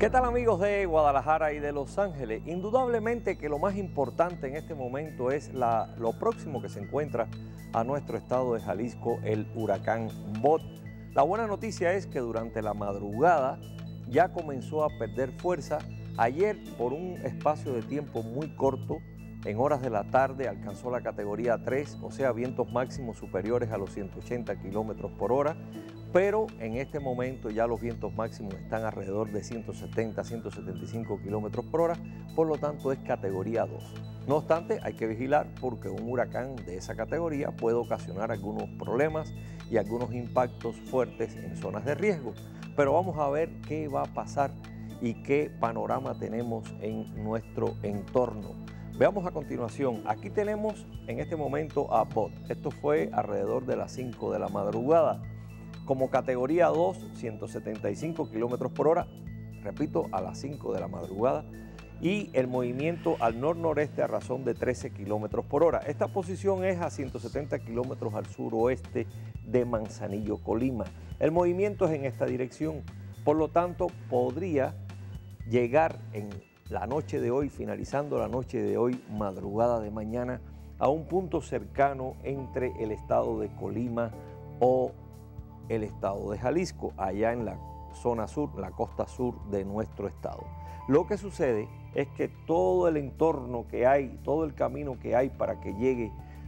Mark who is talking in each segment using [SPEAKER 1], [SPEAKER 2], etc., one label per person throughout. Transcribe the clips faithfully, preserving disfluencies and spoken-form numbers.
[SPEAKER 1] ¿Qué tal, amigos de Guadalajara y de Los Ángeles? Indudablemente que lo más importante en este momento es la, lo próximo que se encuentra a nuestro estado de Jalisco, el huracán Bot. La buena noticia es que durante la madrugada ya comenzó a perder fuerza. Ayer, por un espacio de tiempo muy corto, en horas de la tarde alcanzó la categoría tres, o sea, vientos máximos superiores a los ciento ochenta kilómetros por hora, pero en este momento ya los vientos máximos están alrededor de ciento setenta, ciento setenta y cinco kilómetros por hora, por lo tanto es categoría dos. No obstante, hay que vigilar porque un huracán de esa categoría puede ocasionar algunos problemas y algunos impactos fuertes en zonas de riesgo. Pero vamos a ver qué va a pasar y qué panorama tenemos en nuestro entorno. Veamos a continuación, aquí tenemos en este momento a Bot. Esto fue alrededor de las cinco de la madrugada. Como categoría dos, ciento setenta y cinco kilómetros por hora, repito, a las cinco de la madrugada, y el movimiento al nor-noreste a razón de trece kilómetros por hora. Esta posición es a ciento setenta kilómetros al suroeste de Manzanillo, Colima. El movimiento es en esta dirección, por lo tanto podría llegar en la noche de hoy, finalizando la noche de hoy, madrugada de mañana, a un punto cercano entre el estado de Colima o el estado de Jalisco, allá en la zona sur, la costa sur de nuestro estado. Lo que sucede es que todo el entorno que hay, todo el camino que hay para que llegue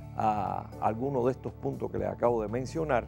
[SPEAKER 1] a alguno de estos puntos que les acabo de mencionar,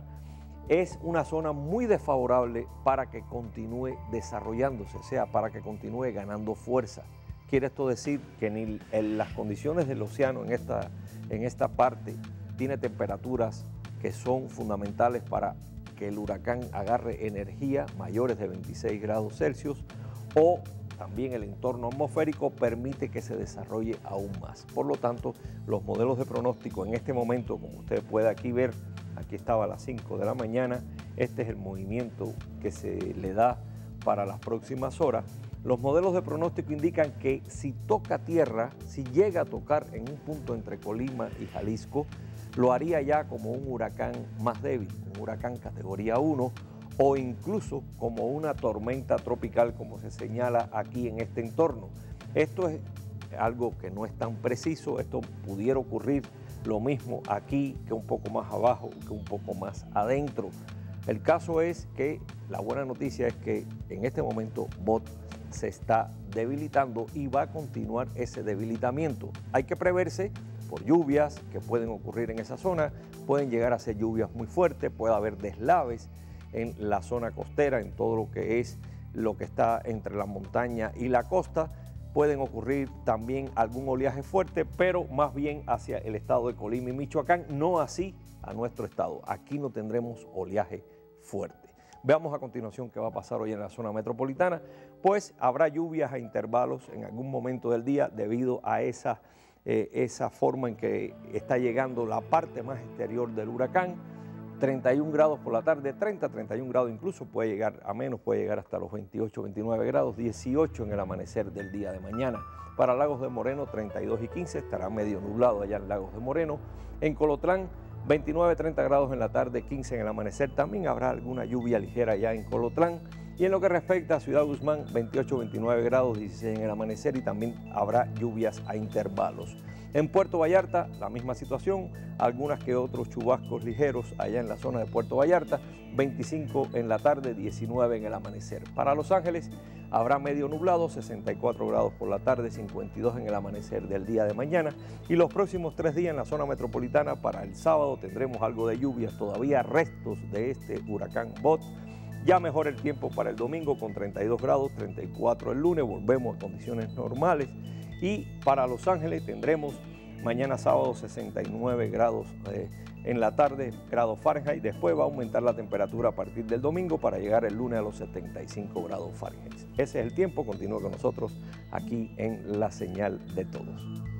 [SPEAKER 1] es una zona muy desfavorable para que continúe desarrollándose, o sea, para que continúe ganando fuerza. Quiere esto decir que ni en las condiciones del océano en esta, en esta parte tiene temperaturas que son fundamentales para que el huracán agarre energía mayores de veintiséis grados Celsius, o también el entorno atmosférico permite que se desarrolle aún más. Por lo tanto, los modelos de pronóstico en este momento, como usted puede aquí ver, aquí estaba a las cinco de la mañana, este es el movimiento que se le da para las próximas horas. Los modelos de pronóstico indican que si toca tierra, si llega a tocar en un punto entre Colima y Jalisco, lo haría ya como un huracán más débil, un huracán categoría uno, o incluso como una tormenta tropical, como se señala aquí en este entorno. Esto es algo que no es tan preciso, esto pudiera ocurrir lo mismo aquí que un poco más abajo, que un poco más adentro. El caso es que la buena noticia es que en este momento Bot se está debilitando y va a continuar ese debilitamiento. Hay que preverse por lluvias que pueden ocurrir en esa zona, pueden llegar a ser lluvias muy fuertes, puede haber deslaves en la zona costera, en todo lo que es lo que está entre la montaña y la costa. Pueden ocurrir también algún oleaje fuerte, pero más bien hacia el estado de Colima y Michoacán, no así a nuestro estado. Aquí no tendremos oleaje fuerte. Veamos a continuación qué va a pasar hoy en la zona metropolitana, pues habrá lluvias a intervalos en algún momento del día debido a esa, eh, esa forma en que está llegando la parte más exterior del huracán. treinta y un grados por la tarde, treinta, treinta y un grados incluso, puede llegar a menos, puede llegar hasta los veintiocho, veintinueve grados, dieciocho en el amanecer del día de mañana. Para Lagos de Moreno, treinta y dos y quince, estará medio nublado allá en Lagos de Moreno. En Colotlán, veintinueve, treinta grados en la tarde, quince en el amanecer. También habrá alguna lluvia ligera allá en Colotlán. Y en lo que respecta a Ciudad Guzmán, veintiocho, veintinueve grados, dieciséis en el amanecer, y también habrá lluvias a intervalos. En Puerto Vallarta, la misma situación, algunas que otros chubascos ligeros allá en la zona de Puerto Vallarta, veinticinco en la tarde, diecinueve en el amanecer. Para Los Ángeles habrá medio nublado, sesenta y cuatro grados por la tarde, cincuenta y dos en el amanecer del día de mañana. Y los próximos tres días en la zona metropolitana, para el sábado tendremos algo de lluvias, todavía restos de este huracán Bot. Ya mejora el tiempo para el domingo con treinta y dos grados, treinta y cuatro el lunes, volvemos a condiciones normales. Y para Los Ángeles tendremos mañana sábado sesenta y nueve grados eh, en la tarde, grados Fahrenheit. Después va a aumentar la temperatura a partir del domingo para llegar el lunes a los setenta y cinco grados Fahrenheit. Ese es el tiempo, continúe con nosotros aquí en La Señal de Todos.